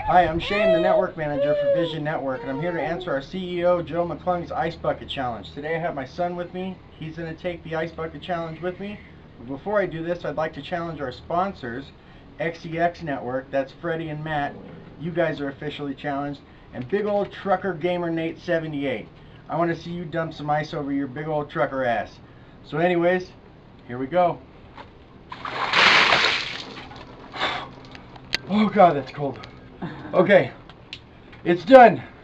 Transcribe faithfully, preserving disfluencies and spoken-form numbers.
Hi, I'm Shane, the Network Manager for Vision Network, and I'm here to answer our C E O, Joe McClung's Ice Bucket Challenge. Today I have my son with me. He's going to take the Ice Bucket Challenge with me. But before I do this, I'd like to challenge our sponsors, X E X Network, that's Freddie and Matt. You guys are officially challenged. And big old trucker gamer Nate seventy-eight. I want to see you dump some ice over your big old trucker ass. So anyways, here we go. Oh God, that's cold. Okay, it's done.